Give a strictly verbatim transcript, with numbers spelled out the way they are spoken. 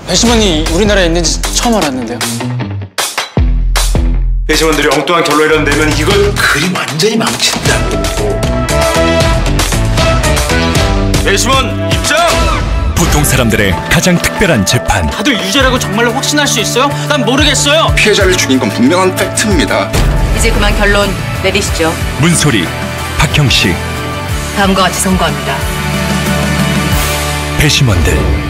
배심원이 우리나라에 있는지 처음 알았는데요. 배심원들이 엉뚱한 결론이라도 내면 이건 그림 완전히 망친다고. 배심원 입장! 보통 사람들의 가장 특별한 재판. 다들 유죄라고 정말로 확신할 수 있어요? 난 모르겠어요. 피해자를 죽인 건 분명한 팩트입니다. 이제 그만 결론 내리시죠. 문소리, 박형식. 다음과 같이 선고합니다. 배심원들.